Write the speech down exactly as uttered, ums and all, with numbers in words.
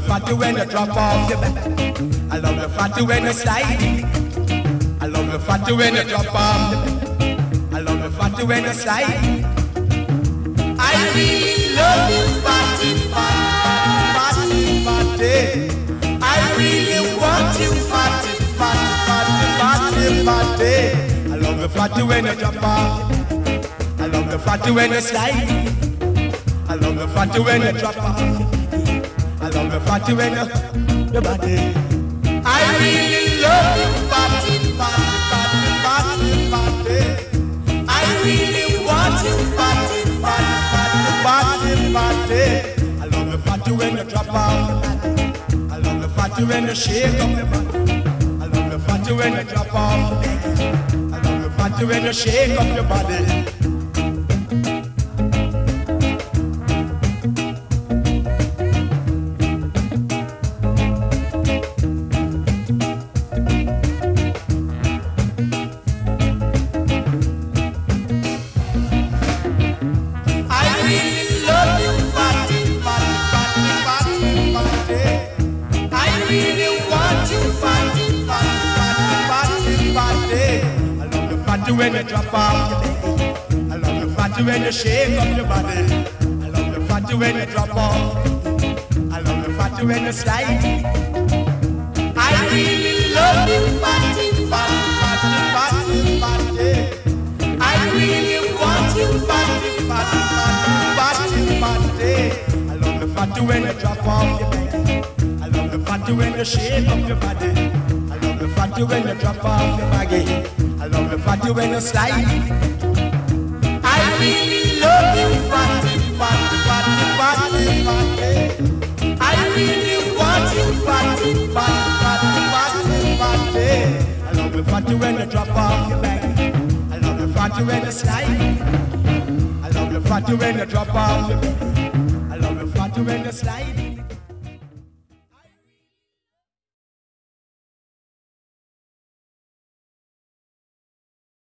fatty when you drop off your back. I love the fatty when you slide. I love the fatty when you drop off your back. I love the fatty when you slide. I really love you, fatty, fatty, fatty, fatty. I really want you, fatty, fatty, fatty, fatty. I love the fatty when you drop off. I love the fatty when you slide. I love the fatty when you drop off. I love the fatty when you, your body. I really love you, fatty, fatty, fatty, fatty. I really want you, fatty, fatty, fatty, fatty. I love the fatty when you drop off. I love the fatty when you shake up your body. I love the fatty when you drop off. I love the fatty when you shake up your body. When you drop off your baby, I love the fatty when you shake up your body. I love the fatty when you drop off. I love the fatty when you slide. I really love you, fatty, fatty, fatty, fatty. I really want you, fatty, fatty, fatty, fatty. I love the fatty when you drop off your baby. I love the fatty when you shake up your body. I love the fatty when you drop off your baggy. I love the fatty when you slide. I really love you, fatty, fatty, fatty, fatty, fatty. I really want you, fatty, fatty, fatty, fatty. I love the fatty when you drop off your back. I love the fatty when you slide. I love the fatty when you drop off your back. I love the fatty when you slide.